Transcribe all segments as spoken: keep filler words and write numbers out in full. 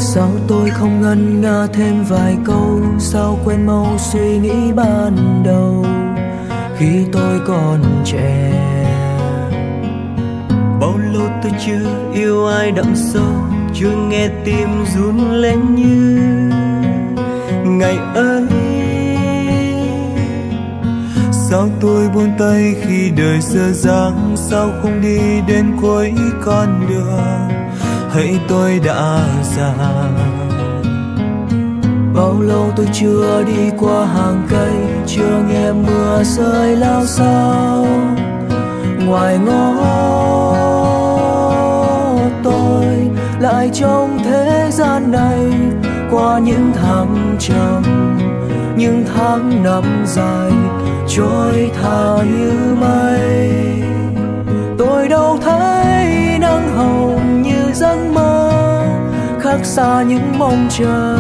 Sao tôi không ngân nga thêm vài câu, sao quên mau suy nghĩ ban đầu khi tôi còn trẻ. Bao lâu tôi chưa yêu ai đậm sâu, chưa nghe tim run lên như ngày ấy. Sao tôi buông tay khi đời dở dang, sao không đi đến cuối con đường, hãy tôi đã già. Bao lâu tôi chưa đi qua hàng cây, chưa nghe mưa rơi lao sao ngoài ngõ. Tôi lại trong thế gian này qua những tháng trầm, những tháng năm dài trôi tha như mây. Tôi đâu thấy nắng hồng như giấc mơ, khác xa những mong chờ.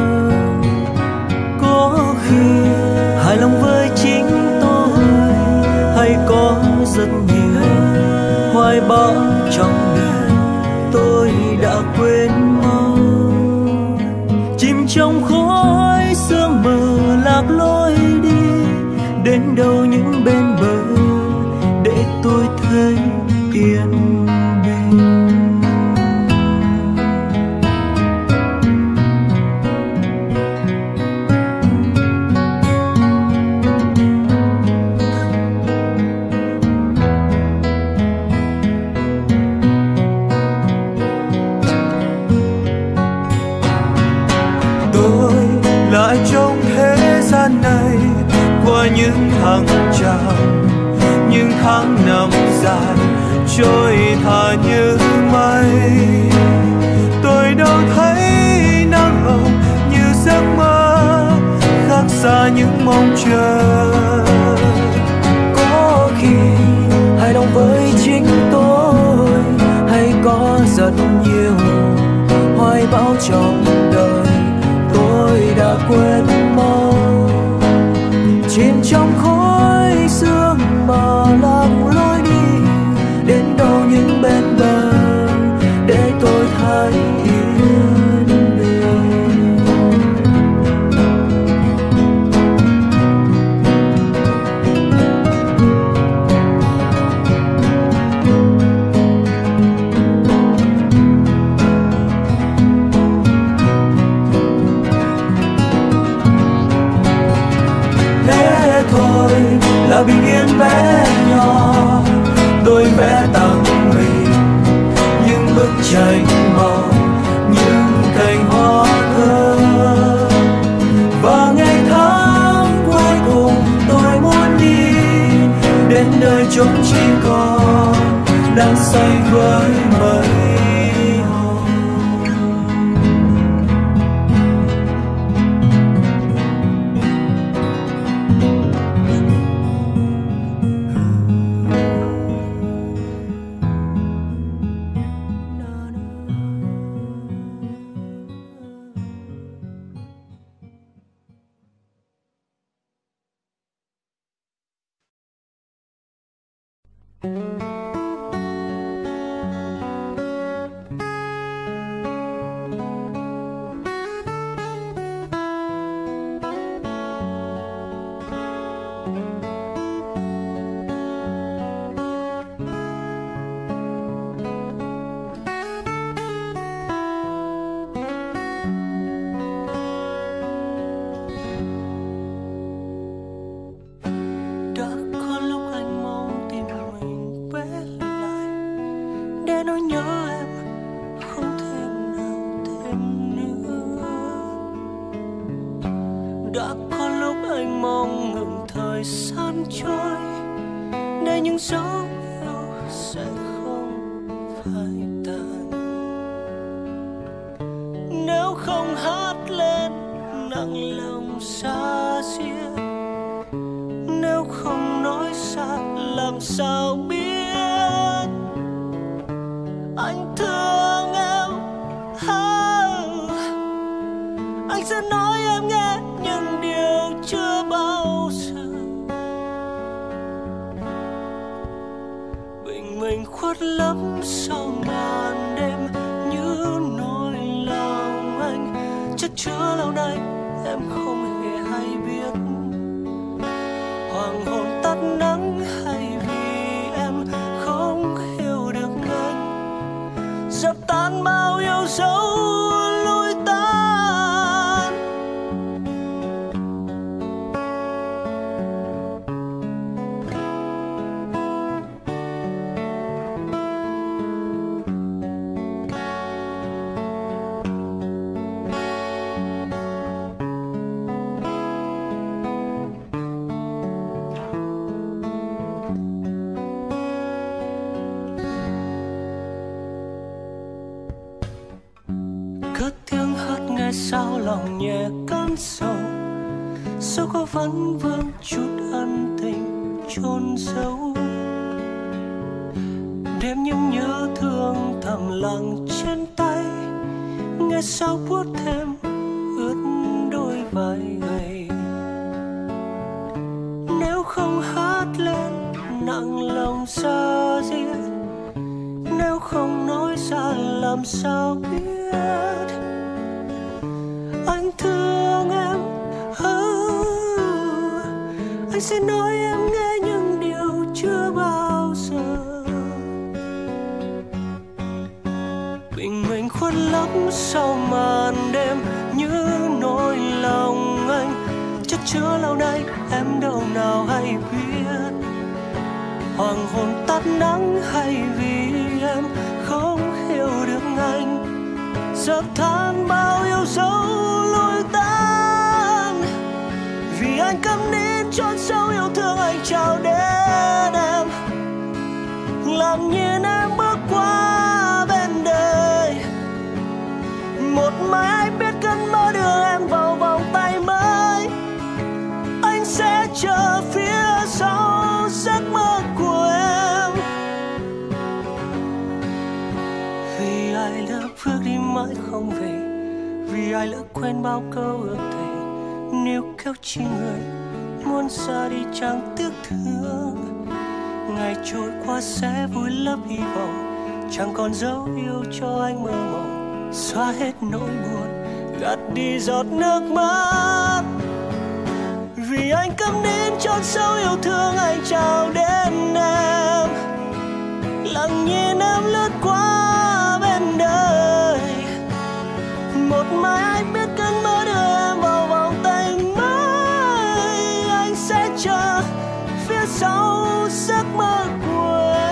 Có khi hài lòng với chính tôi, hay có rất nhiều hoài bão trong đời tôi đã quên mau. Chìm trong khói sương mờ lạc lối đi, đến đâu những bên bờ để tôi thấy yên bình. Tôi lại trong thế gian này qua những tháng tràn, những tháng năm dài trôi tha như mây. Tôi đâu thấy nắng hồng như giấc mơ, khác xa những mong chờ. Có khi hài lòng với chính tôi, hay có rất nhiều hoài bão trong đời tôi đã quên mau. Chìm trong khói sương mà lạc lối đi, đến đâu những bên bờ để tôi thấy yên bình. Thế thôi là bình yên bé nhỏ, tôi vẽ tặng mình những bức tranh màu, những cành hoa thơ. Và ngày tháng cuối cùng tôi muốn đi đến nơi chốn chỉ còn đang say với mây. khuất lấp sau màn đêm như nỗi lòng anh. dập tan bao yêu dấu lối tan. Cất tiếng hát nghe sao lòng nhẹ cơn sầu, dẫu có vẫn vương chút ân tình chôn giấu. Đêm những nhớ thương thầm lặng trên tay, nghe sao buốt thêm ướt đôi vai gầy. Nếu không hát lên nặng lòng ra diết, nếu không nói ra làm sao biết anh thương em. Oh, anh sẽ nói em nghe những điều chưa bao giờ. Bình minh khuất lấp sau màn đêm như nỗi lòng anh chất chứa lâu nay, em đâu nào hay biết. Hoàng hôn tắt nắng hay vì em không hiểu được anh, dập than bao yêu dấu lối tan. Vì anh câm nín chôn sâu yêu thương anh chào đến em, làm nhìn em bước qua bên đời. Một mai anh biết cơn mơ đưa em vào vòng tay mới, anh sẽ chờ phía sau giấc mơ của em. Vì ai lỡ bước đi mãi không về, vì ai lỡ quên bao câu ước thề. Nếu kéo chi người muốn xa đi chẳng tiếc thương, ngày trôi qua sẽ vui lấp hy vọng, chẳng còn dấu yêu cho anh mơ mộng. Xóa hết nỗi buồn, gạt đi giọt nước mắt. Vì anh câm nín chôn sâu yêu thương anh chào đến em, lặng nhìn em lướt qua bên đời. Một mai anh biết cơn mơ đưa em vào vòng tay mới, anh sẽ chờ phía sau giấc mơ của em.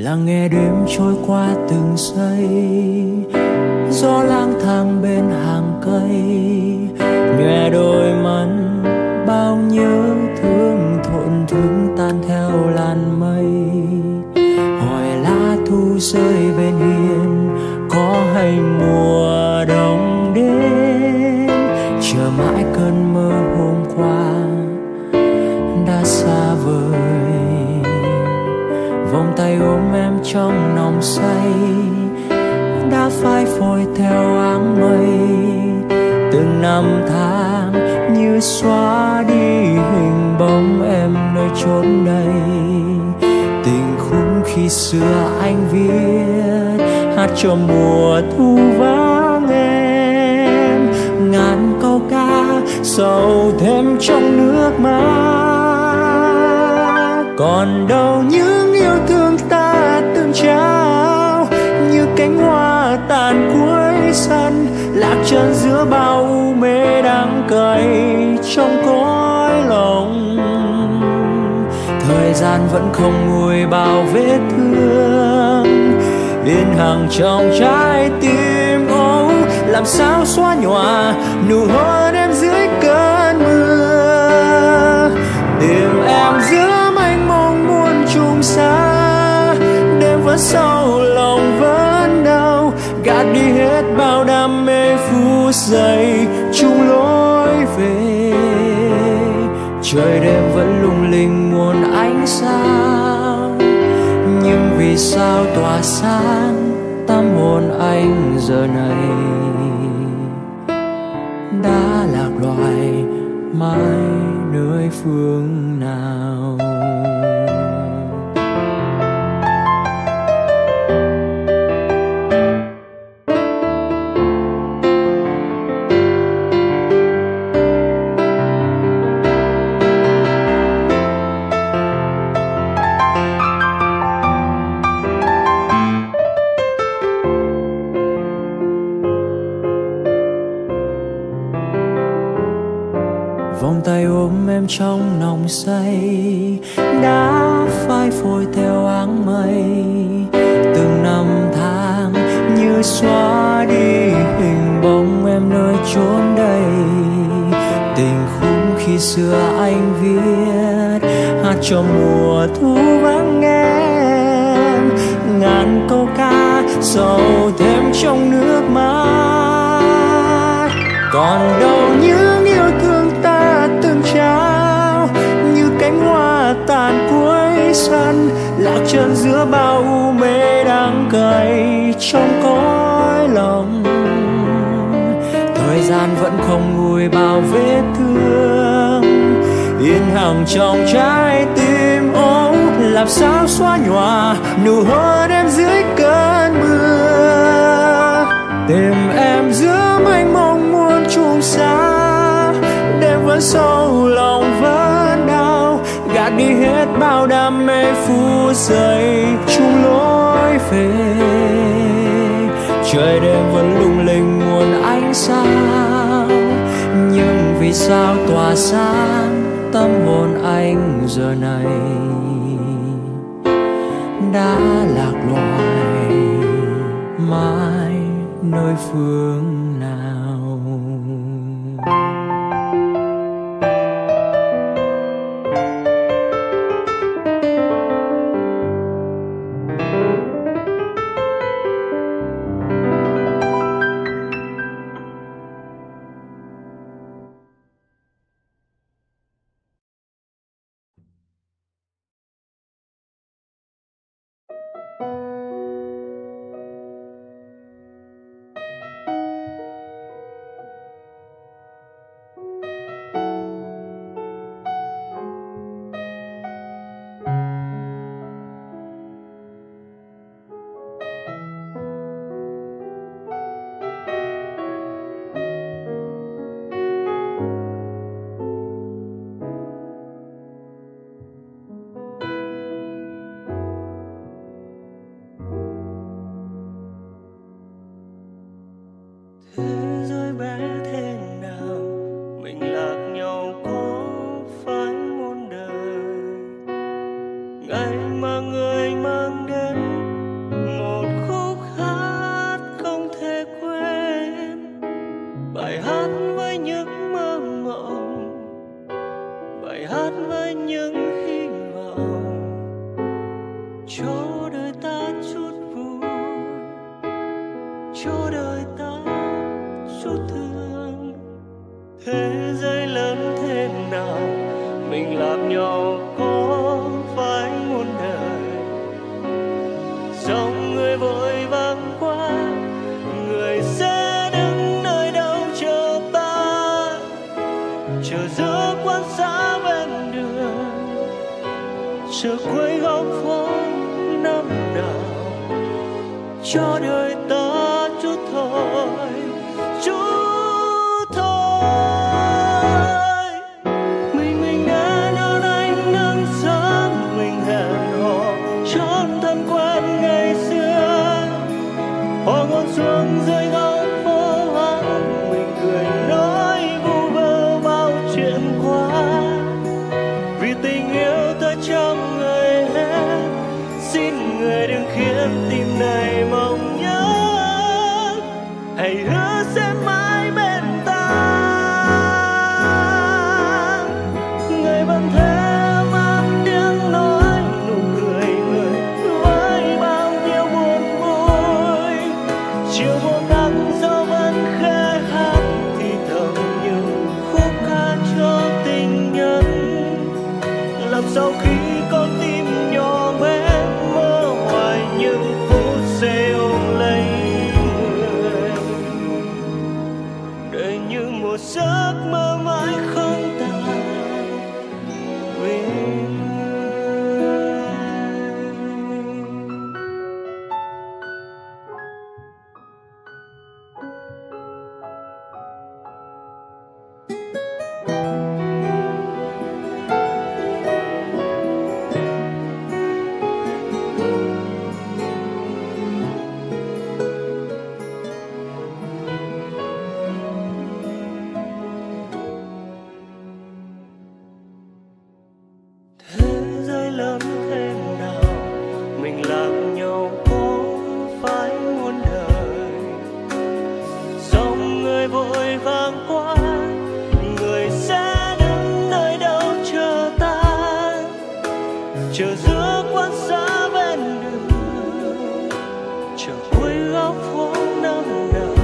lắng nghe đêm trôi qua từng giây, gió lang thang bên hàng cây nhòe đôi mắt, bao nhớ thương thổn thức tan theo làn mây. Hỏi lá thu rơi bên hiên có hay mùa đông đến, chờ mãi cơn mơ hôm qua đã xa vời. Vòng tay ôm em trong nồng say đã phai phôi theo áng mây. Từng năm tháng như xóa đi hình bóng em nơi chốn đây. Tình khúc khi xưa anh viết hát cho mùa thu vắng em. Ngàn câu ca sầu thêm trong nước mắt. Còn đâu những yêu thương ta từng trao, như cánh hoa tàn cuối xuân, lạc chân giữa bao u mê đắng cay trong cõi lòng. Thời gian vẫn không nguôi bao vết thương, in hằn trong trái tim. Ô, làm sao xóa nhòa nụ hôn em dưới cơn mưa. Tìm em giữa mênh mông muôn trùng xa, đêm vẫn sâu lòng vẫn đau. Gạt đi hết bao đam mê phút giây chung lối về. Trời đêm vẫn lung linh muôn ánh sao, nhưng vì sao tỏa sáng tâm hồn anh giờ này đã lạc loài mãi nơi phương nào. Vòng tay ôm em trong nồng say đã phai phôi theo áng mây. Từng năm tháng như xóa đi hình bóng em nơi chốn đây. Tình khúc khi xưa anh viết hát cho mùa thu vắng em. Ngàn câu ca sầu thêm trong nước mắt. Còn đâu những yêu thương ta từng trao, như cánh hoa tàn cuối xuân, lạc chân giữa bao u mê đắng cay trong cõi lòng. Thời gian vẫn không nguôi bao vết thương, in hằn trong trái tim. Ô, làm sao xóa nhòa nụ hôn em dưới cơn mưa. Tìm em giữa mênh mông muôn trùng xa, đêm vẫn sâu lòng vẫn đau. Gạt đi hết bao đam mê phút giây chung lối về. Trời đêm vẫn lung linh muôn ánh sao, nhưng vì sao tỏa sáng tâm hồn anh giờ này đã lạc loài mãi nơi phương nào. ngày mà người mang đến hát với những hy vọng cho đời ta chút vui, cho đời ta chút thương. Thế giới lớn thế nào mình làm nhau có phải muôn đời, dòng người vội vàng qua, người sẽ đứng nơi đâu chờ ta, chờ giữa quán xá bên đường, chờ quấy góc phố năm nào, cho đời ta chút thôi, chút thôi. Mình mình đến ở anh nắng sớm, mình hẹn hò chốn thân quen ngày xưa, hoa ngọn xuống dưới góc phố vắng, mình cười nói vu vơ bao chuyện qua, vì tình yêu ta trong người hết, xin người đừng khiến tim này mong nhớ, hãy hứa sẽ mãi bên ta. Người vẫn thế mang tiếng nói nụ cười người với bao nhiêu buồn vui, chiều buông nắng gió vẫn khẽ hát thì thầm những khúc ca cho tình nhân, làm sao khi con tim nhỏ bé mơ hoài những phút giây ôm lấy người, đời như một giấc mơ mãi không tàn vì thế giới lớn thế nào mình làm nhau có phải muôn đời, dòng người vội vàng qua, người sẽ đứng nơi đâu chờ ta, chờ giữa quán xá bên đường, chờ cuối góc phố năm nào,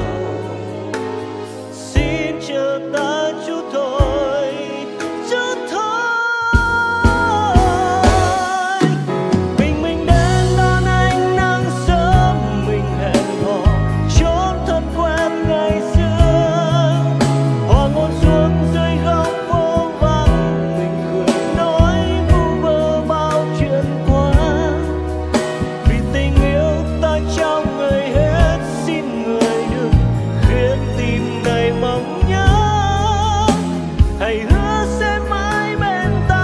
xin chờ ta chút thôi, chút thôi. Mình mình đến đón ánh nắng sớm, mình hẹn hò chốn thân quen ngày xưa, hoa ngọn xuống dưới góc phố vắng, mình cười nói vu vơ bao chuyện qua, vì tình yêu ta trong người hết, xin người đừng khiến tim này mong nhớ, hãy hứa sẽ mãi bên ta.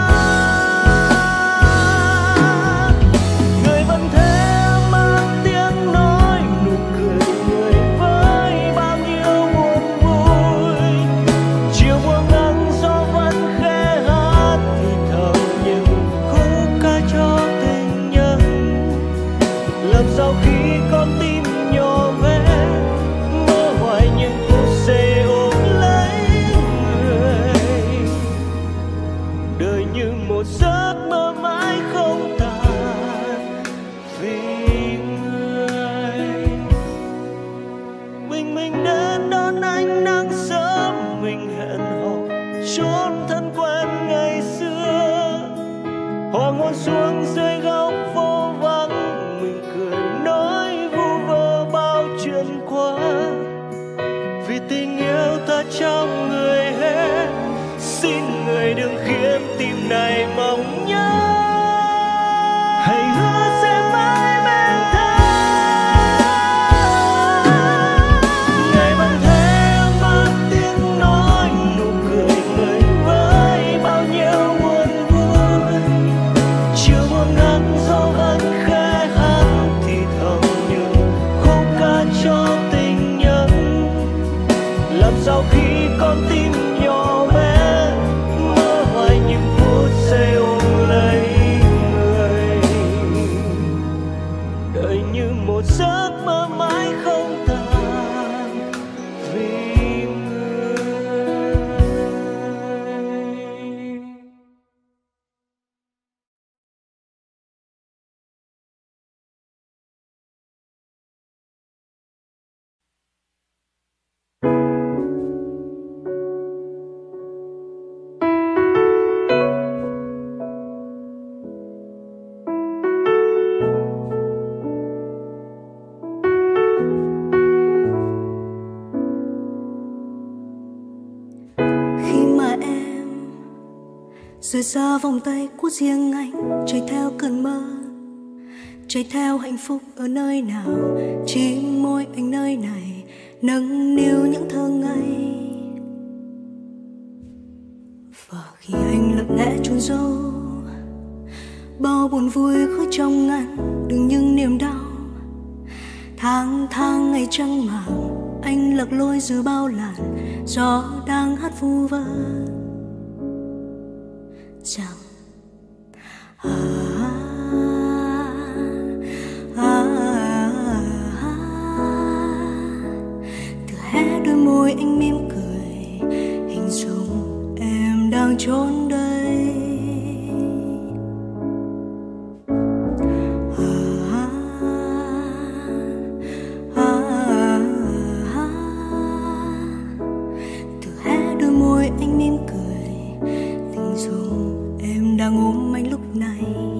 Người vẫn thế mang tiếng nói nụ cười người với bao nhiêu buồn vui, chiều buông nắng gió vẫn khẽ hát thì thầm những khúc ca cho tình nhân, làm sao khi con tim nhỏ bé mơ hoài những phút giây ôm lấy người, đời như một giấc mơ mãi không tàn vì người. Mình mình đến đón ánh nắng sớm, mình hẹn hò chốn thân quen ngày xưa, hoa ngọn xuống dưới góc phố vắng, mình cười nói vu vơ bao chuyện qua, vì tình yêu ta trong người hết, xin người đừng khiến tim này mong nhớ, hãy hứa sẽ mãi bên ta. Ngày vẫn thế mang tiếng nói nụ cười người với bao nhiêu buồn vui, chiều buông nắng rời xa vòng tay của riêng anh, chạy theo cơn mơ, chạy theo hạnh phúc ở nơi nào, chỉ môi anh nơi này nâng niu những thơ ngây. Và khi anh lặng lẽ chôn giấu bao buồn vui khói trong ngăn đừng những niềm đau, tháng tháng ngày trăng màng anh lạc lối giữa bao làn gió đang hát vu vơ rằng à, à, à, à. Từ hé đôi môi anh mỉm cười, hình dung em đang trốn đây. À, à, à, à. Từ hé đôi môi anh mỉm cười, hình dung em đang ôm anh lúc này.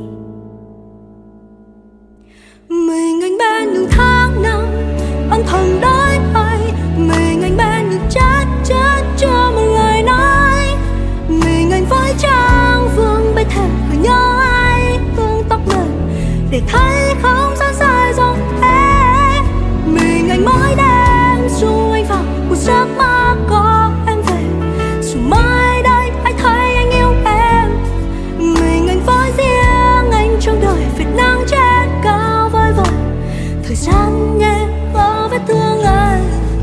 Mình anh bên những tháng năm âm thầm đói hay, mình anh bên những chết chết cho một lời nói. Mình anh với trang vương bên thềm cười nhớ ai vương tóc mình để thấy không gian dài dòng thế. Mình anh mỗi đêm dù anh vào một giấc mơ có em về, dù mai đây anh thấy anh yêu em. Mình anh với riêng anh trong đời Việt Nam trên cao vời vợi, thời gian nhẹ có vết thương anh.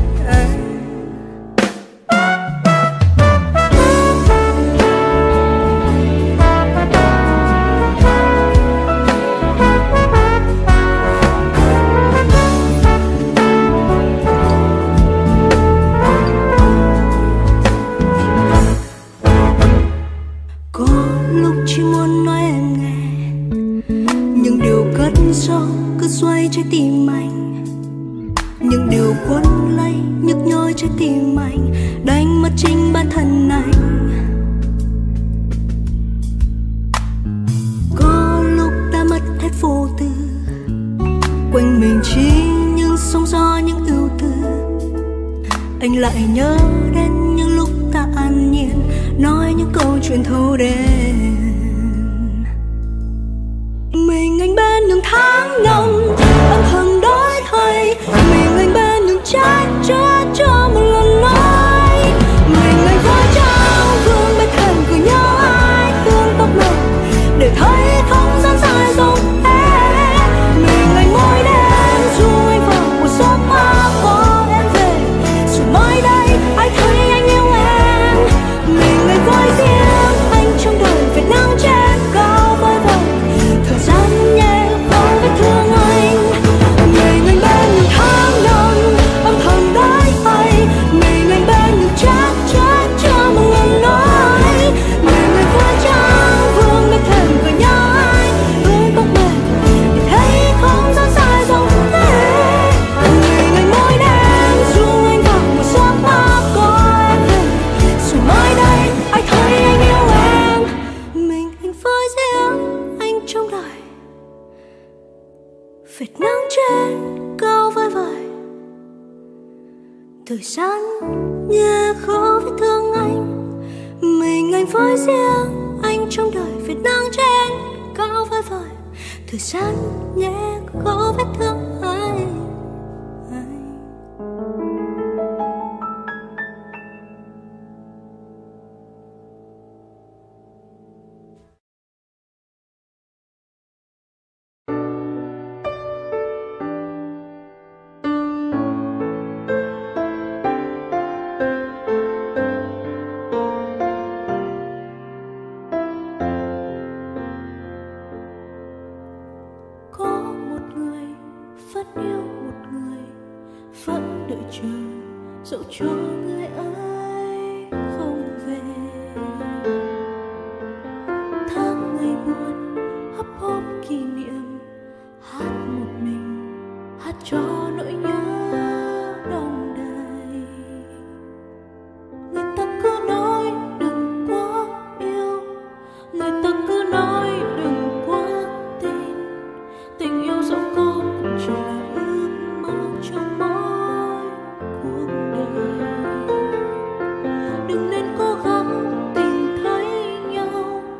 Có lúc chỉ muốn nói em nghe những điều cất sâu cứ xoay trái tim anh, những điều cuốn lấy nhức nhối trái tim anh, đánh mất chính bản thân anh. Có lúc đã mất hết vô tư, quanh mình chỉ những sóng gió những ưu tư. Anh lại nhớ đến những lúc ta an nhiên nói những câu chuyện thâu đêm. Mình anh bên những tháng năm âm thầm đói hay, mình anh bên những trái chết cho một lần nói. Mình anh với trang vương bên thềm cười nhớ ai thương tóc mình để thấy không gian dài dòng thế. Mình anh mỗi đêm dù anh vào một giấc mơ có em về, dù mai đây ai thấy anh yêu em. Mình anh với riêng anh trong đời Việt Nam trên cao vời vợi, thời gian nhẹ không vết thương anh. Mình anh bên những tháng năm âm thầm đói hay, mình anh bên những chết chết cho một lần nói. Mình anh với trang vương bên thềm cười nhớ ai hướng tóc mềm để thấy không gian dài dòng thế. Mình anh mỗi đêm dù anh vào một giấc mơ có em về, dù mai đây ai thấy anh yêu em. Mình anh với riêng anh trong đời Việt Nam trên cao vời vợi, thời gian nhẹ khó vết thương anh. Mình anh với riêng anh trong đời Việt Nam trên cao vời vợi, thời gian nhẹ khó vết thương anh. Có một người vẫn yêu một người, vẫn đợi chờ dẫu cho người ấy không về. Tháng ngày buồn hấp hối kỷ niệm, hát một mình hát cho nỗi nhớ đong đầy. Người ta cứ nói đừng quá yêu, người ta cứ nói đừng quá tin. Tình yêu dẫu có cũng chỉ là ước mơ trong mỗi cuộc đời. Đừng nên cố gắng tìm thấy nhau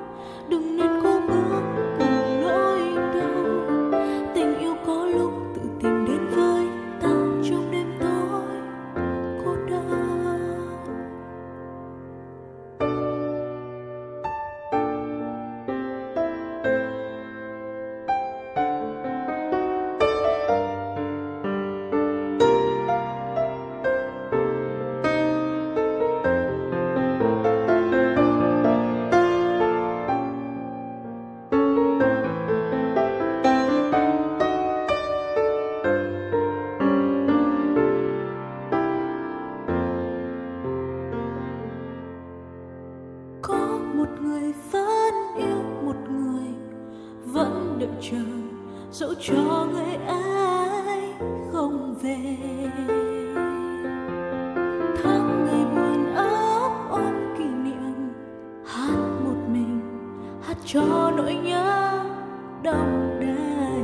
chờ dẫu cho người ấy không về. Tháng ngày buồn ấp ôm kỷ niệm, hát một mình hát cho nỗi nhớ đông đầy.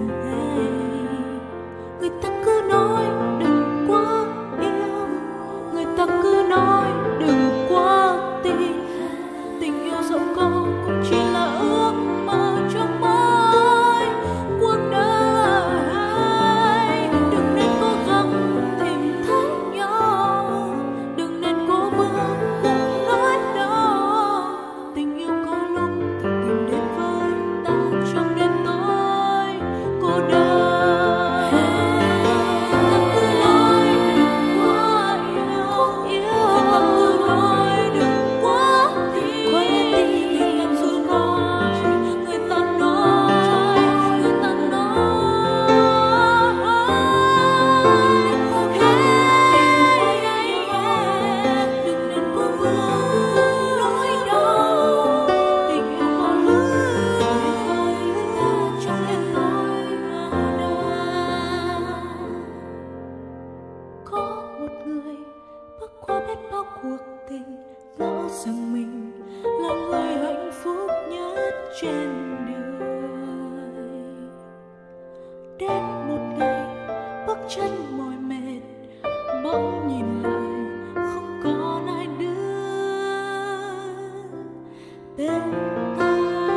Người ta cứ nói đừng quá yêu, người ta cứ nói đừng quá tin. Tình yêu dẫu có cũng chỉ là ước mơ trong mối cuộc đời. Đừng nên cố gắng tìm thấy nhau, đừng nên cố bước cùng nói đâu. Tình yêu có lúc thì tìm đến với ta trong đêm tối cô đơn. Rằng mình là người hạnh phúc nhất trên đời. Đến một ngày bước chân mỏi mệt, bỗng nhìn lại không còn ai đứng bên ta.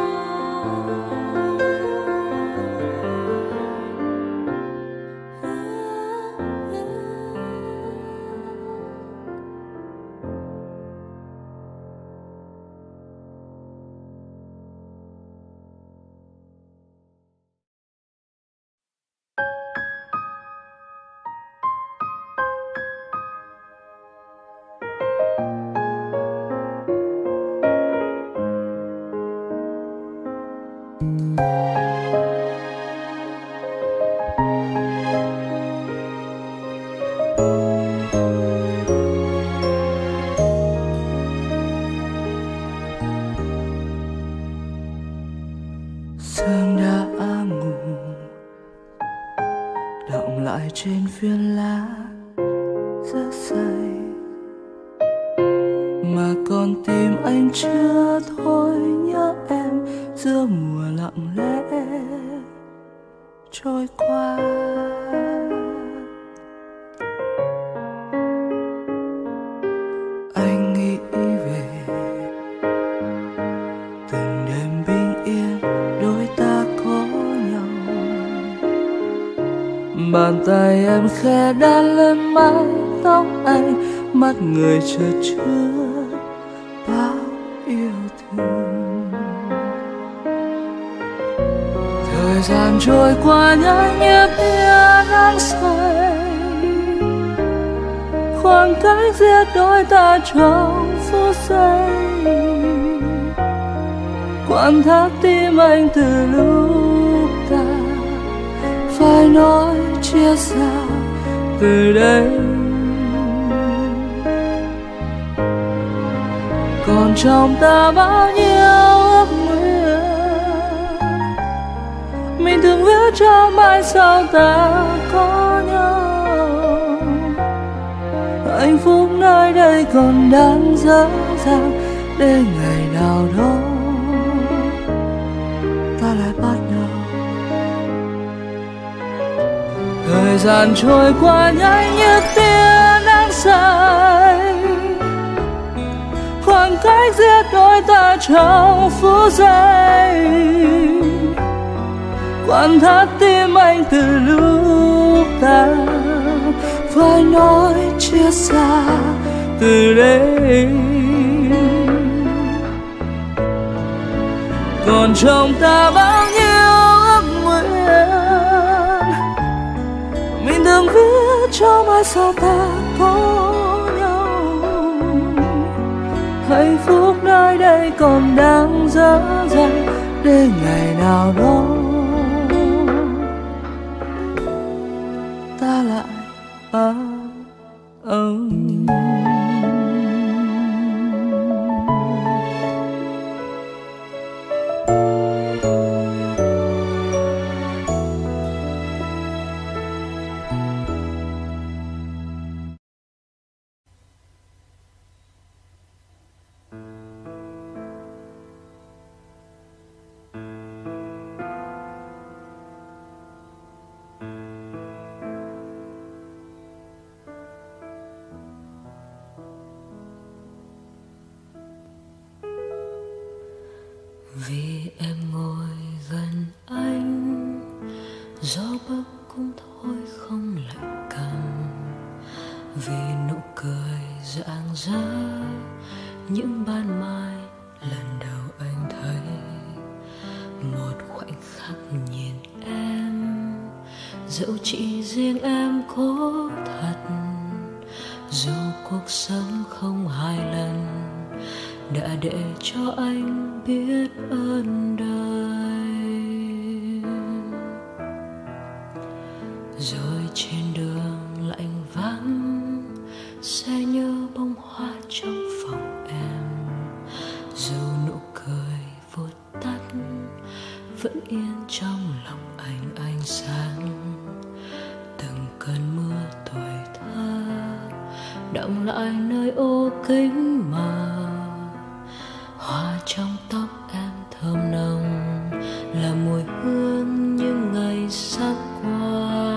Sương đã ngủ đọng lại trên phiến lá rất dày, mà con tim anh chưa thôi nhớ em giữa mùa lặng lẽ trôi qua. Anh nghĩ về từng đêm bình yên đôi ta có nhau, bàn tay em khẽ đan lên mái tóc anh, mắt người chợt chứa bao yêu thương. Thời gian trôi qua nhanh như tia nắng say, khoảng cách giữa đôi ta trong phút giây. Quặn thắt tim anh từ lúc ta phải nói chia xa từ đây. Còn trong ta bao nhiêu ước nguyện, mình thường viết cho mai sau ta có nhau. Hạnh phúc nơi đây còn đang dở dang, để ngày nào đó ta lại bắt đầu. Thời gian trôi qua nhanh như tia nắng say, khoảng cách giữa đôi ta trong phút giây. Quặn thắt tim anh từ lúc ta phải nói chia xa từ đây. Còn trong ta bao nhiêu ước nguyện, mình thường viết cho mai sau ta có nhau. Hạnh phúc nơi đây còn đang dở dang, để ngày nào đó ta lại ở ấm. khi em ngồi gần anh, gió bấc cũng thôi không lạnh cằm, vì nụ cười rạng rỡ những ban mai lần đầu anh thấy. Một khoảnh khắc nhìn em, dẫu chỉ riêng em có thật, dù cuộc sống không hai lần đã để cho anh biết ơn đời. Rồi trên đường lạnh vắng sẽ nhớ bông hoa trong phòng em, dù nụ cười vụt tắt vẫn yên trong lòng anh ánh sáng. Từng cơn mưa tuổi thơ đọng lại nơi ô kính mờ, hoa trong tóc em thơm nồng là mùi hương những ngày sắp qua.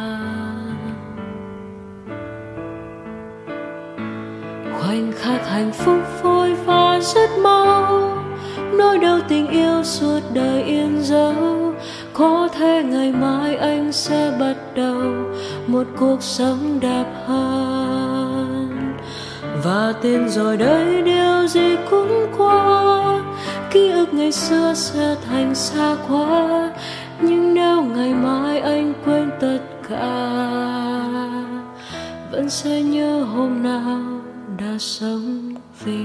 Khoảnh khắc hạnh phúc vội vã rất mau, nỗi đau tình yêu suốt đời yên dấu. Có thể ngày mai anh sẽ bắt đầu một cuộc sống đẹp hơn, và tên rồi đây điều gì cũng qua, ký ức ngày xưa sẽ thành xa quá. Nhưng nếu ngày mai anh quên tất cả, vẫn sẽ nhớ hôm nào đã sống vì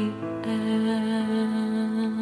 em.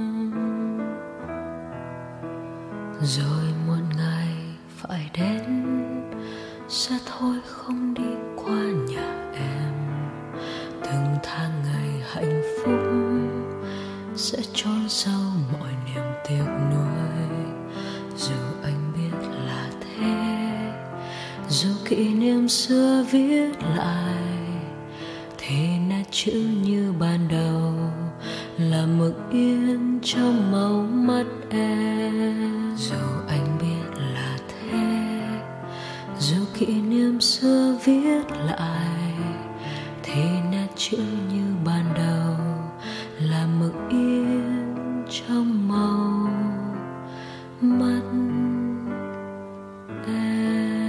Rồi một ngày phải đến, sẽ thôi không đi qua nhà em. Từng tháng ngày hạnh phúc sẽ chôn sâu mọi niềm tiếc nuối. Dù anh biết là thế, dù kỷ niệm xưa viết lại, thì nét chữ như ban đầu là mực yên trong màu mắt em. Dù anh biết là thế, dù kỷ niệm xưa viết lại, thì nét chữ như ban đầu là mực yên trong màu mắt em.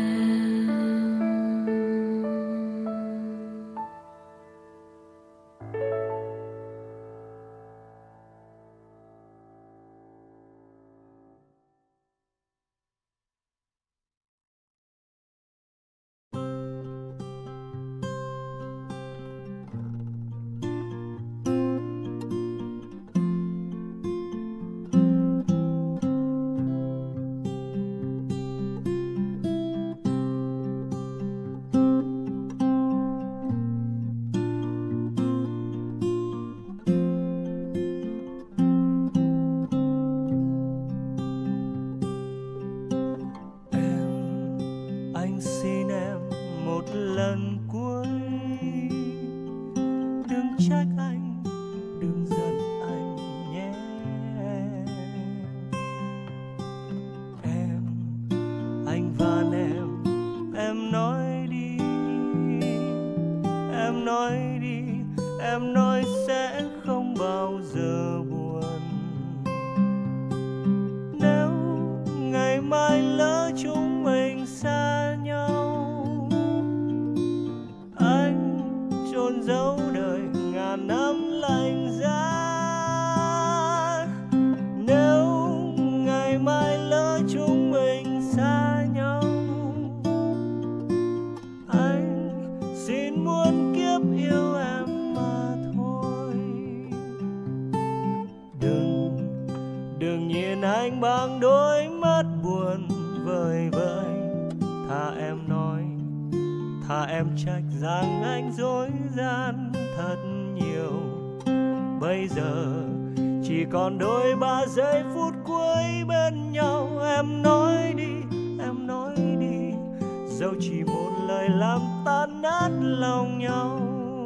Còn đôi ba giây phút cuối bên nhau, em nói đi, em nói đi, dẫu chỉ một lời làm tan nát lòng nhau.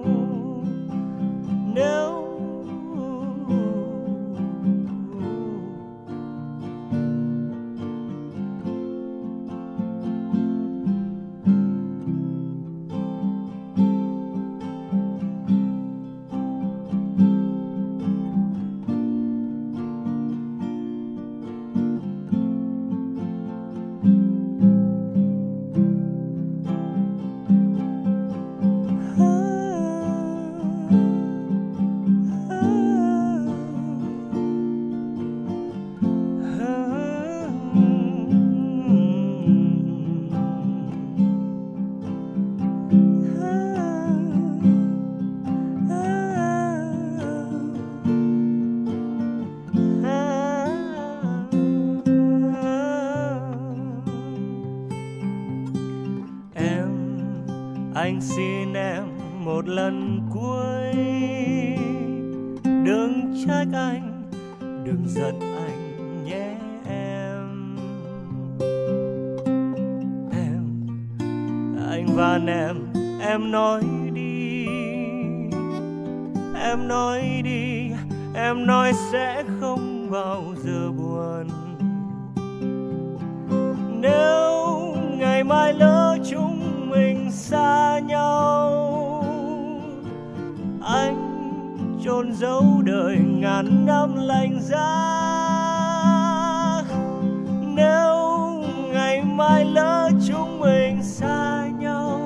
Nếu Anh xin em một lần cuối, đừng trách anh, đừng giận anh nhé em. Em, anh van em, em nói đi, em nói đi, em nói sẽ không bao giờ buồn. Nếu ngày mai lỡ chúng mình xa nhau, anh chôn giấu đời ngàn năm lạnh giá. Nếu ngày mai lỡ chúng mình xa nhau,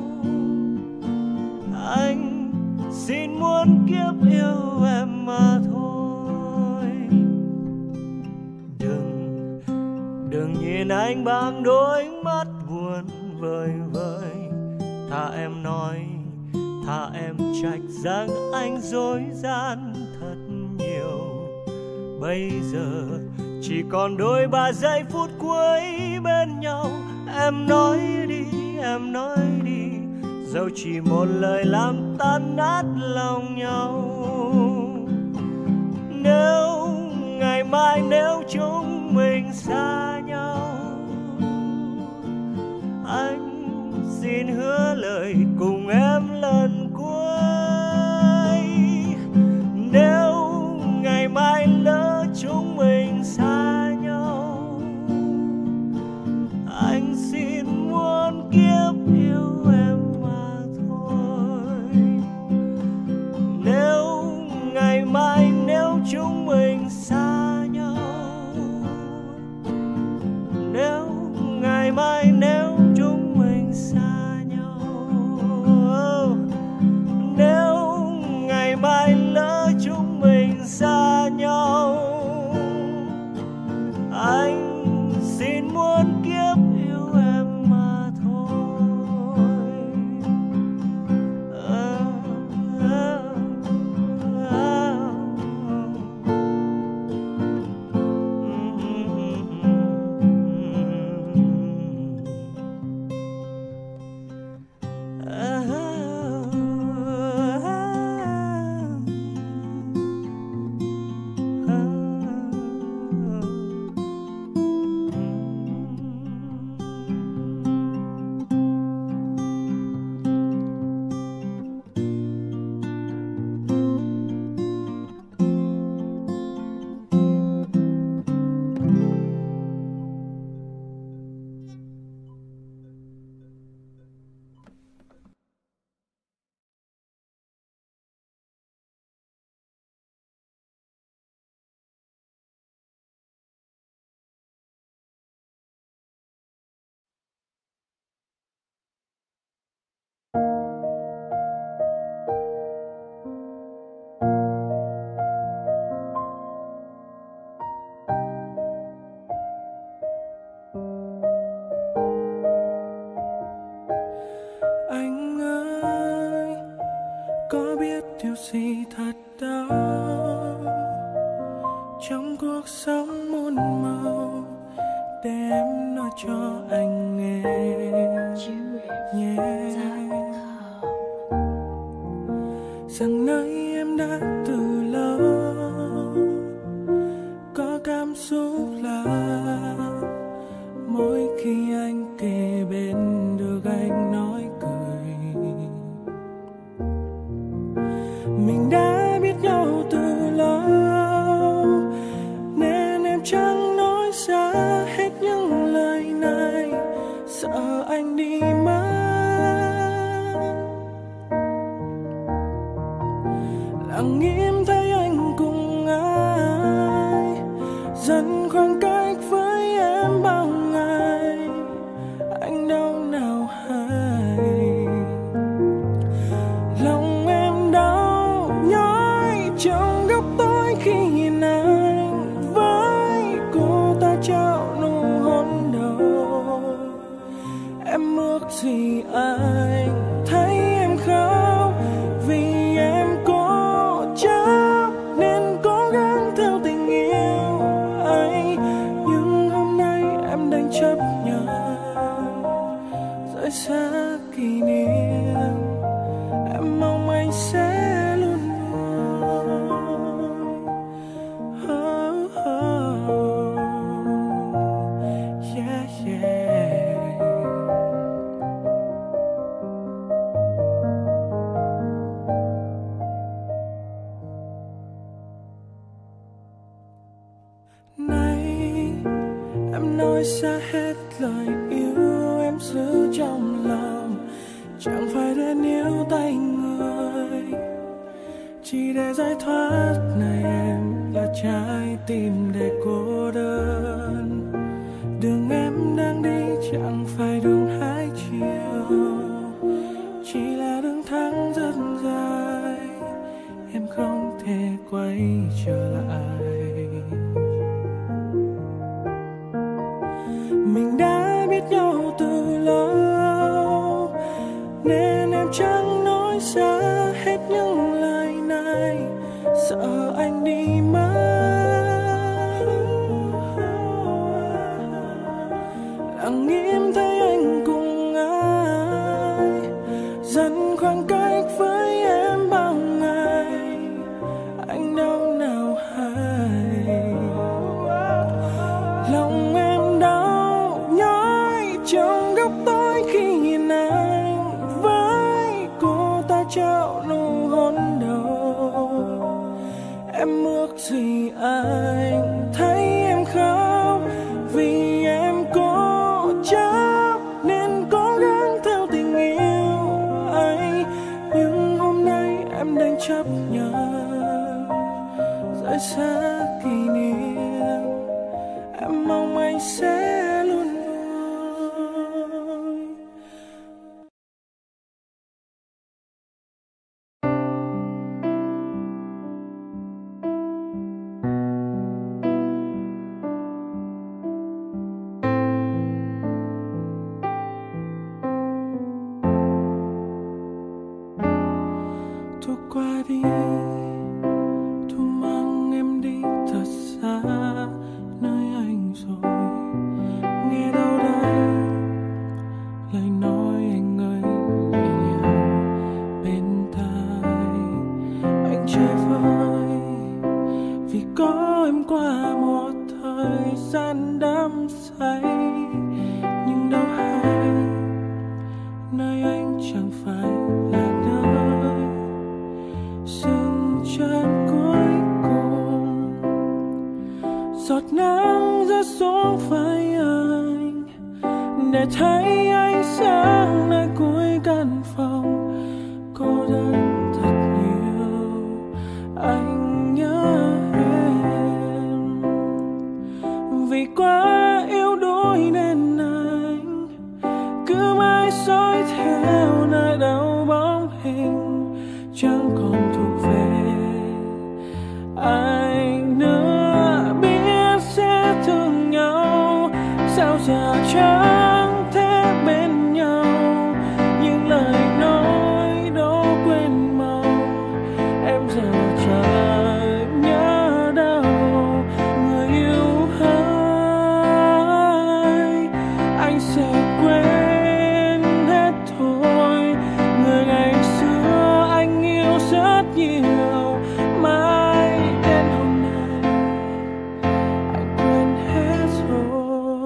anh xin muôn kiếp yêu em mà thôi. Đừng, đừng nhìn anh bằng đôi mắt buồn vời vời. Thà em nói, thà em trách rằng anh dối gian thật nhiều. Bây giờ chỉ còn đôi ba giây phút cuối bên nhau. Em nói đi, em nói đi, dẫu chỉ một lời làm tan nát lòng nhau. Nếu ngày mai nếu chúng mình xa nhau, anh xin hứa lời cùng em lần cuối. Nếu ngày mai lỡ chúng mình xa nhau, anh xin muôn kiếp yêu em mà thôi. Nếu ngày mai nếu chúng mình xa nhau, nếu ngày mai nếu chúng mình xa nhau, nếu ngày mai lỡ chúng mình xa nhau, anh xin muôn kiếp yêu em mà thôi. À, à, à. Anh ơi, có biết điều gì thật đau trong cuộc sống muôn màu, để em nói cho anh nghe nhé. Rằng nơi em đã từ lâu có cảm xúc là mỗi khi anh kề bên được anh nói cười. Mình đã biết nhau từ lâu nên em chẳng nói ra hết những lời này, sợ anh đi mất. Lặng im thấy anh cùng ai dần khoảng cách với em bao ngày, anh đâu nào hay. Lòng em đau nhói trong góc tối khi nhìn anh với cô ta trao nụ hôn đầu. Em ước gì anh thấy em khóc vì em cố chấp nên cố gắng theo tình yêu anh. Nhưng hôm nay em đành chấp nhận rời xa kỷ niệm. nói ra hết lời yêu em giữ trong lòng, chẳng phải để níu tay người, chỉ để giải thoát này em là trái tim để cô đơn. Đường em đang đi chẳng phải đường hai chiều, chỉ là đường thẳng rất dài, em không thể quay trở lại. Mình đã biết nhau từ lâu nên em chẳng nói ra hết những lời này, sợ anh đi mất. Lặng im thấy anh cùng ai dần khoảng cách với em bao ngày, anh đâu nào hay. Lòng em đau nhói trong góc tối khi nhìn anh với cô ta trao nụ hôn đầu. Em ước gì anh thấy em khóc vì em cố chấp nên cố gắng theo tình yêu ấy, nhưng hôm nay em đang chấp nhận rời xa kỷ niệm. Em mong anh sẽ luôn vui. Thu qua đi, thu mang em đi thật xa nơi anh rồi. Nghe đâu đây lời nói anh ơi nhẹ nhàng bên tai anh chơi vơi, vì có em qua một thời gian đắm say. Nhưng đâu hay nơi anh chẳng phải là nơi dừng chân cuối cùng. Giọt nắng rơi xuống vai anh để thấy ánh sáng nơi cuối căn phòng. Cô đơn thật nhiều, anh nhớ em. Vì quá yếu đuối nên anh cứ mãi dõi theo nơi đâu bóng hình chẳng còn thuộc về anh nữa. Biết sẽ thương nhau sao giờ chẳng thể bên nhau, những lời nói đâu quên mau. Em giờ chẳng nhớ đâu người yêu ơi, anh sẽ quên hết thôi người ngày xưa anh yêu rất nhiều. Mãi đến hôm nay anh quên hết rồi.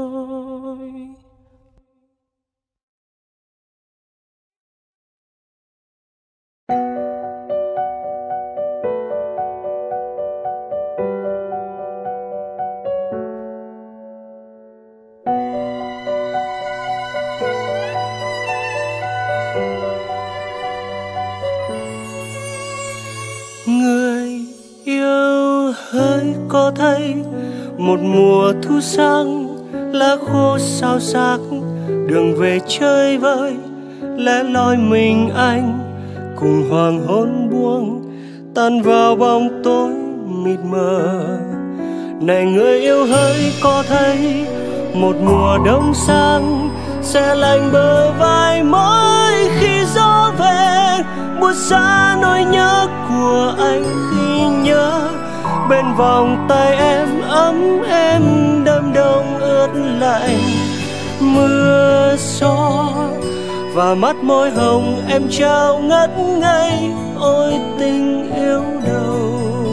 Người yêu hỡi có thấy một mùa thu sang lá khô sao xác đường về chơi vơi, lẻ loi mình anh cùng hoàng hôn buông tan vào bóng tối mịt mờ. Này người yêu hỡi có thấy một mùa đông sang sẽ lạnh bờ vai mỗi khi gió về, buốt xa nỗi nhớ của anh khi nhớ bên vòng tay em ấm êm đêm đông ướt lạnh. Mưa gió và mắt môi hồng em trao ngất ngây, ôi tình yêu đầu.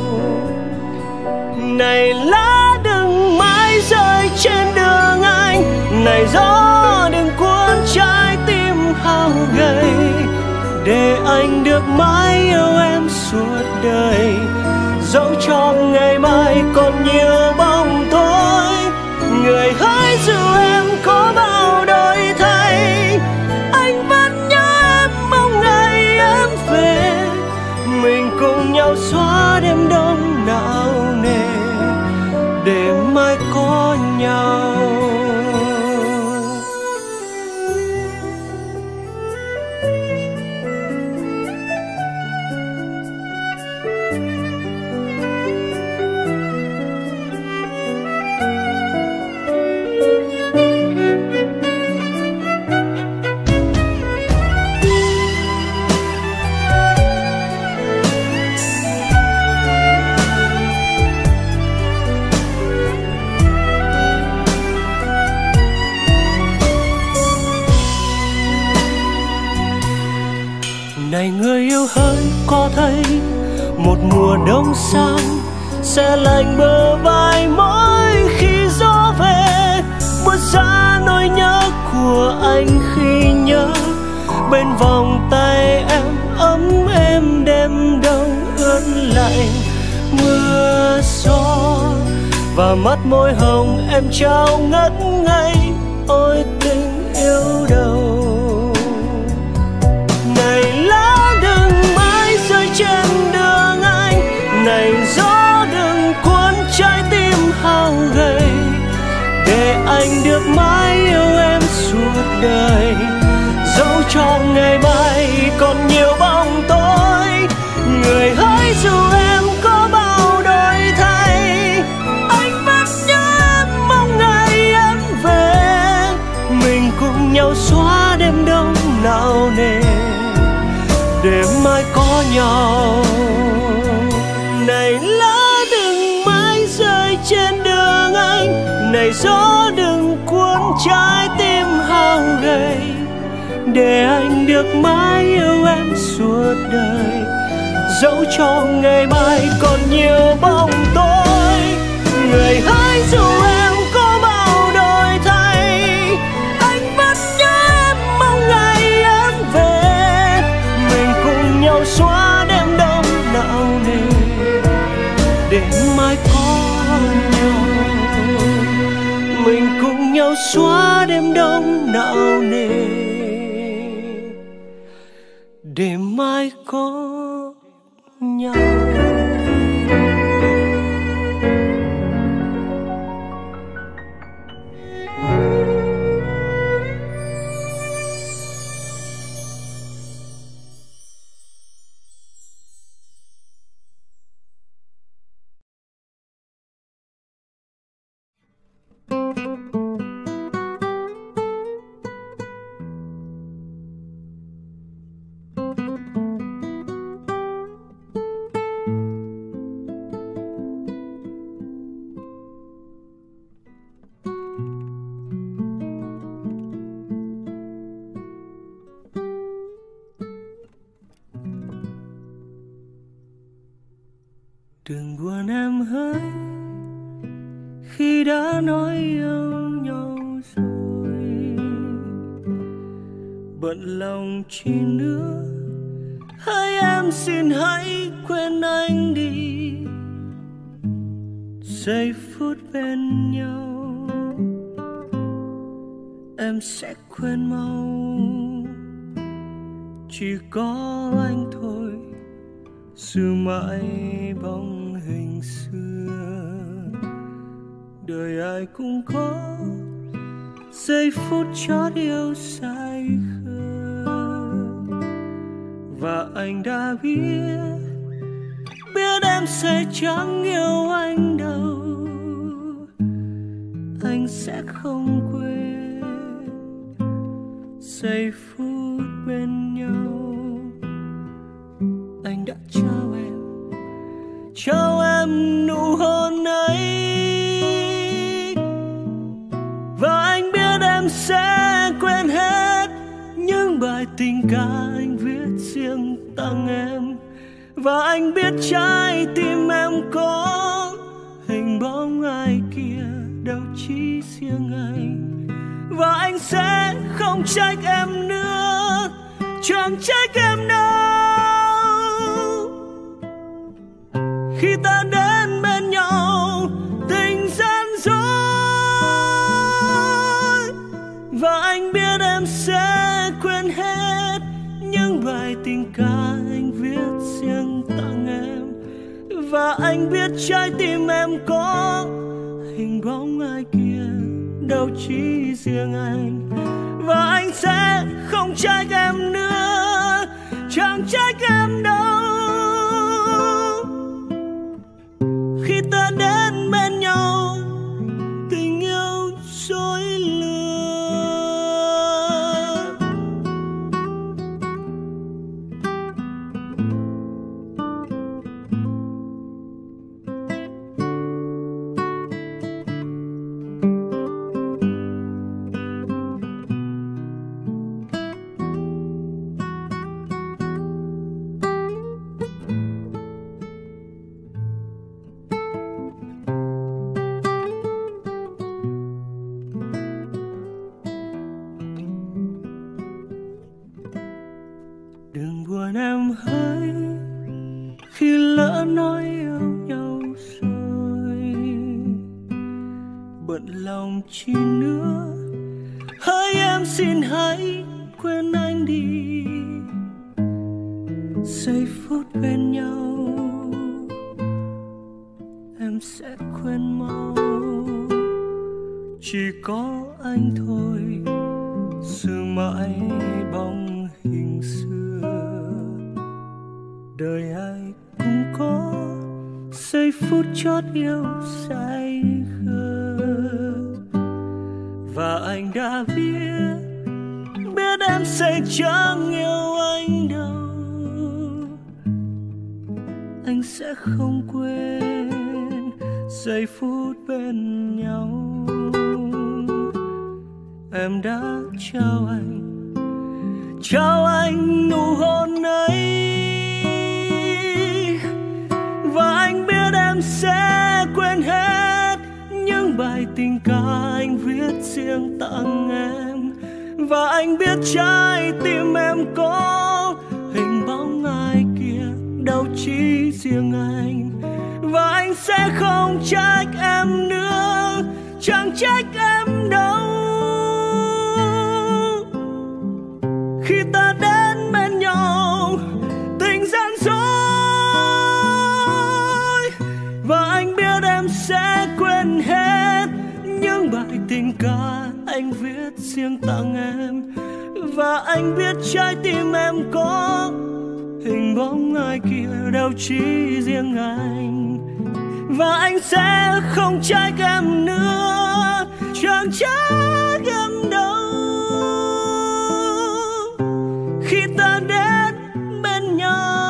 Này lá đừng mãi rơi trên đường anh, này gió đừng cuốn trái tim hao gầy, để anh được mãi yêu em suốt đời. Dẫu cho ngày mai còn nhiều bóng tối, người hãy giữ nhau. Này người yêu hỡi, có thấy một mùa đông sang sẽ lạnh bờ vai mỗi khi gió về, buốt giá nỗi nhớ của anh khi nhớ bên vòng tay em ấm êm đêm đông ướt lạnh mưa gió, và mắt môi hồng em trao ngất ngây ôi tình yêu đầu. Trên đường anh này gió đừng cuốn trái tim hao gầy, để anh được mãi yêu em suốt đời, dẫu cho ngày mai còn nhiều bóng tối. Người hỡi dù em có bao đổi thay, anh vẫn nhớ em mong ngày em về, mình cùng nhau xóa đêm đông nao nề để mai có nhau. Này lá đừng mãi rơi trên đường anh, này gió đừng cuốn trái tim hao gầy, để anh được mãi yêu em suốt đời, dẫu cho ngày mai còn nhiều bóng tối. Người hỡi dù em có bao đổi thay, anh vẫn nhớ em mong ngày em về, cùng nhau xóa đêm đông nao nề để mai có nhau. Mình cùng nhau xóa đêm đông nao nề để mai có nhau. Đừng buồn em hỡi, khi đã nói yêu nhau rồi, bận lòng chi nữa. Hỡi em xin hãy quên anh đi, giây phút bên nhau em sẽ quên mau. Chỉ có anh thôi giữ mãi bóng hình xưa. Đời ai cũng có giây phút chót yêu say khờ, và anh đã biết biết em sẽ chẳng yêu anh đâu. Anh sẽ không quên giây phút bên nhau anh đã trao em, trao em nụ hôn ấy. Và anh biết em sẽ quên hết những bài tình ca anh viết riêng tặng em. Và anh biết trái tim em có hình bóng ai kia, đâu chỉ riêng anh. Và anh sẽ không trách em nữa, chẳng trách em đâu. Khi ta đến bên nhau tình gian dối, và anh biết em sẽ quên hết những bài tình ca anh viết riêng tặng em. Và anh biết trái tim em có hình bóng ai kia, đâu chỉ riêng anh. Và anh sẽ không trách em nữa, chẳng trách em đâu. Khi ta đến bên nhau, tình yêu dối lừa. Đừng buồn em hỡi, khi lỡ nói yêu nhau rồi. Bận lòng chi nữa, hỡi em xin hãy quên anh đi. Giây phút bên nhau em sẽ quên mau. Chỉ có anh thôi giữ mãi bóng hình xưa. Đời ai cũng có giây phút chót yêu say khờ. Và anh đã biết, biết em sẽ chẳng yêu anh đâu. Anh sẽ không quên giây phút bên nhau. Em đã trao anh, trao anh nụ hôn ấy. Và anh biết em sẽ quên hết những bài tình ca anh viết riêng tặng em. Và anh biết trái tim em có hình bóng ai kia, đâu chỉ riêng anh. Và anh sẽ không trách em nữa, chẳng trách em đâu. Khi ta đến bên nhau, tình gian dối. Và anh biết em sẽ quên hết những bài tình ca anh viết riêng tặng em. Và anh biết trái tim em có hình bóng ai kia, đâu chỉ riêng anh. Và anh sẽ không trách em nữa, chẳng trách em đâu. Khi ta đến bên nhau,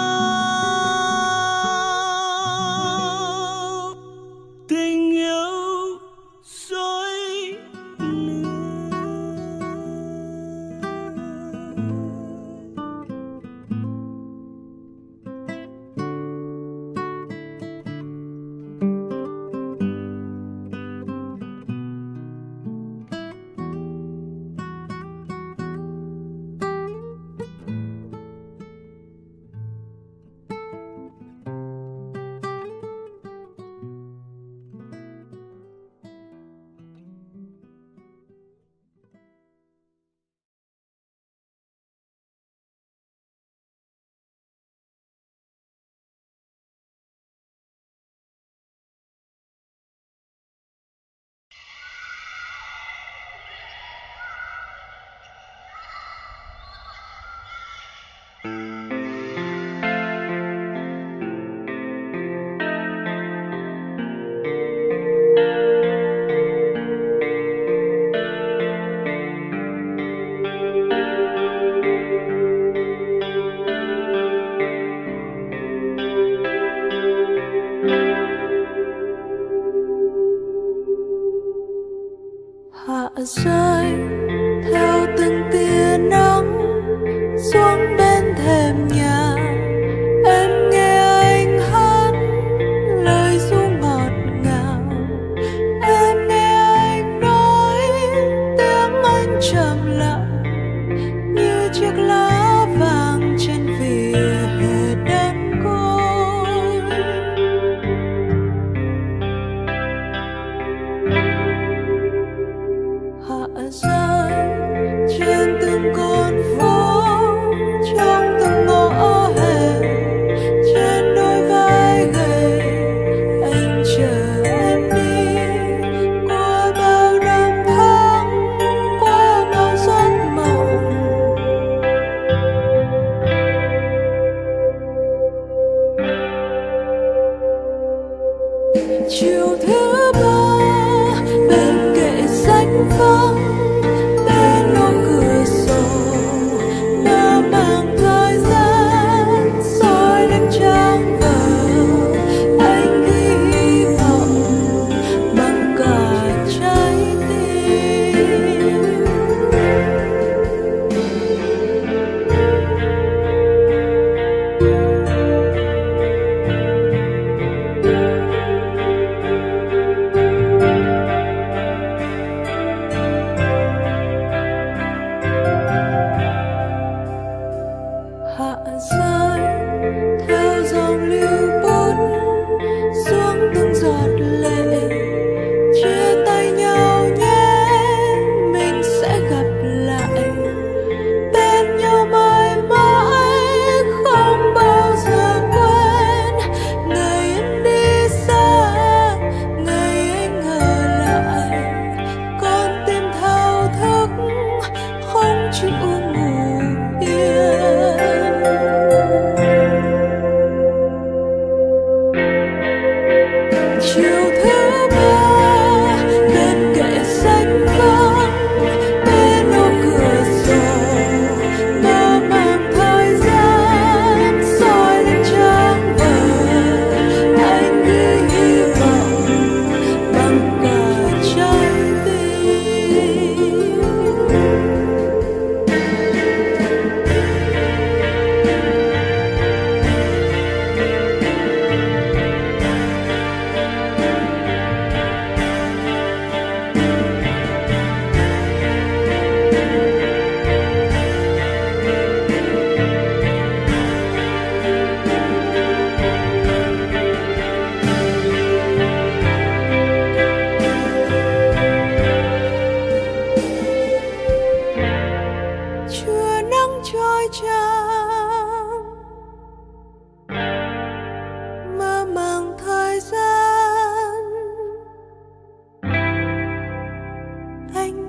tình yêu dối lừa. Hạ rơi theo từng tia nắng xuống bên thềm nhà. Em nghe anh hát lời ru ngọt ngào. Em nghe anh nói tiếng anh trầm lặng như chiếc lá vàng trên vỉa hè đơn côi. Hạ rơi trên từng con phố, trong từng ngõ hẻm, trên đôi vai gầy anh chờ em đi qua bao năm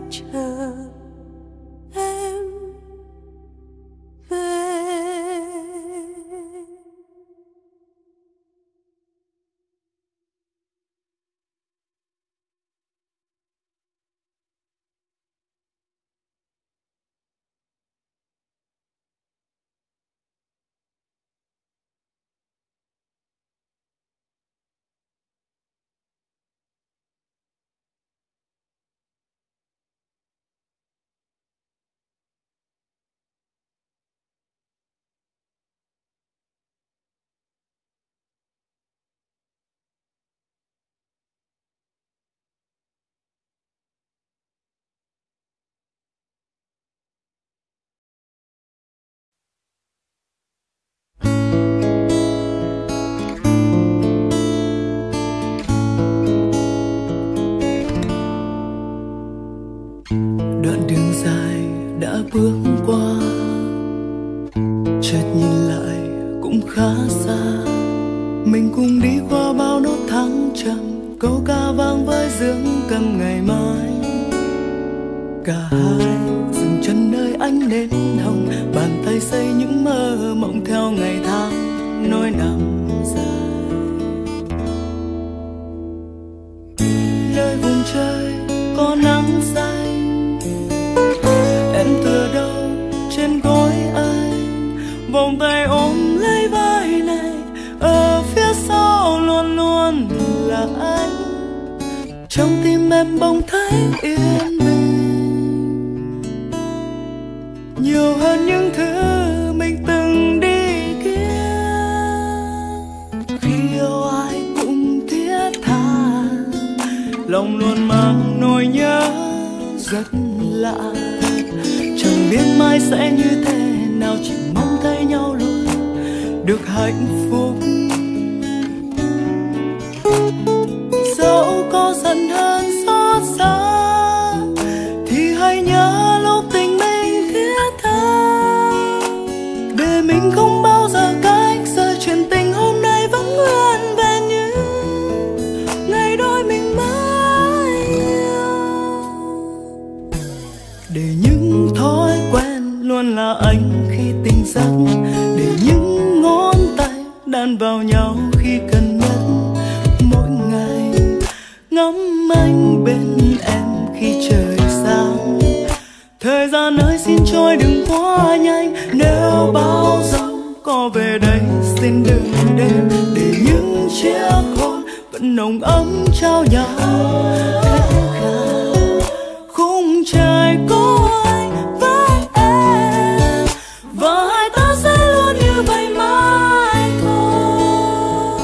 chờ em về. Đoạn đường dài đã bước qua, chợt nhìn lại cũng khá xa. Mình cùng đi qua bao nốt thăng trầm, câu ca vang với dương cầm ngày mai. Cả hai dừng chân nơi ánh nến hồng, bàn tay xây những mơ mộng theo ngày tháng nỗi nằm dài. Nơi vùng trời có nắng xanh, em tựa đâu trên gối anh, vòng tay ôm lấy vai này, ở phía sau luôn luôn là anh. Trong tim em bỗng thấy yên bình, nhiều hơn những thứ mình từng đi kia. Khi yêu ai cũng thiết tha, lòng luôn mang nỗi nhớ rất lạ. Chẳng biết mai sẽ như thế nào, chỉ mong thấy nhau luôn được hạnh phúc. Dẫu có giận hơn xót xa, thì hãy nhớ lúc tình mình thiết tha, để mình không bao giờ cách rời. Chuyện tình hôm nay vẫn nguyên vẹn như ngày đôi mình mới yêu. Để những thói quen luôn là anh khi tỉnh giấc, để những ngón tay đan vào nhau khi cần nhất. Mỗi ngày ngắm anh bên em khi trời sáng, thời gian ơi xin trôi đừng quá nhanh. Nếu bao giông có về đây xin đừng đến, để những chiếc hôn vẫn nồng ấm trao nhau. Khung trời có anh với em, và hai ta sẽ luôn như vậy mãi thôi.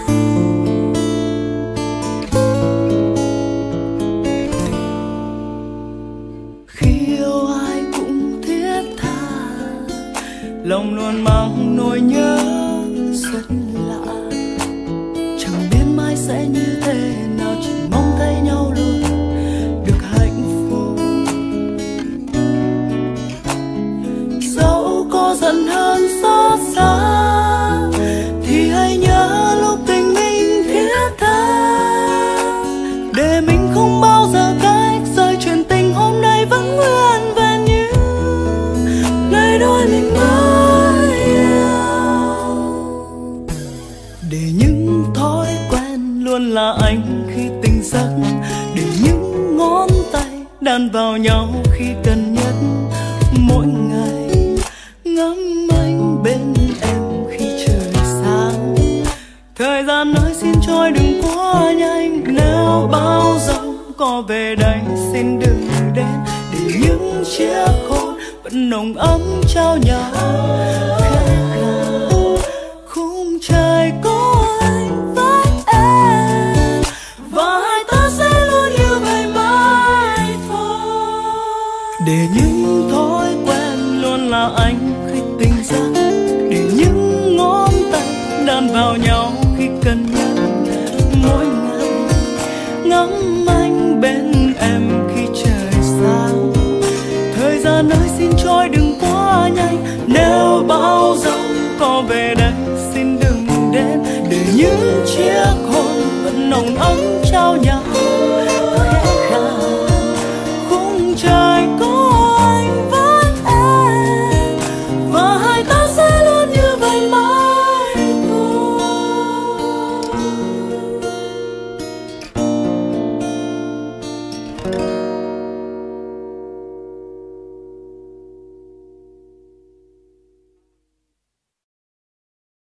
Khi yêu ai cũng thiết tha, lòng luôn mang nỗi nhớ rất lạ. Chẳng biết mai sẽ như thế nào, chỉ mong thấy nhau luôn được hạnh phúc. Dẫu có giận hơn xót xa, thì hãy nhớ lúc tình mình thiết tha, để mình không bao giờ cách rời. Chuyện tình hôm nay vẫn nguyên vẹn như ngày đôi mình mới yêu. Để những thói quen luôn là anh khi tỉnh giấc, để những ngón tay đan vào nhau khi cần nhất. Mỗi ngày ngắm anh bên em khi trời sáng, thời gian ơi xin trôi đừng quá nhanh. Nếu bao giông có về đây xin đừng đến, để những chiếc hôn vẫn nồng ấm trao nhau. Khung trời có anh với em, và hai ta sẽ luôn như vậy mãi thôi. Để những thói quen luôn là anh khi tỉnh giấc, để những ngón tay đan vào nhau khi cần nhất. Mỗi ngày ngắm anh bên em khi trời sáng, thời gian ơi xin trôi đừng quá nhanh. Nếu bao giông có về đây xin đừng đến, để những chiếc hôn vẫn nồng ấm trao nhau. Khung Thank you.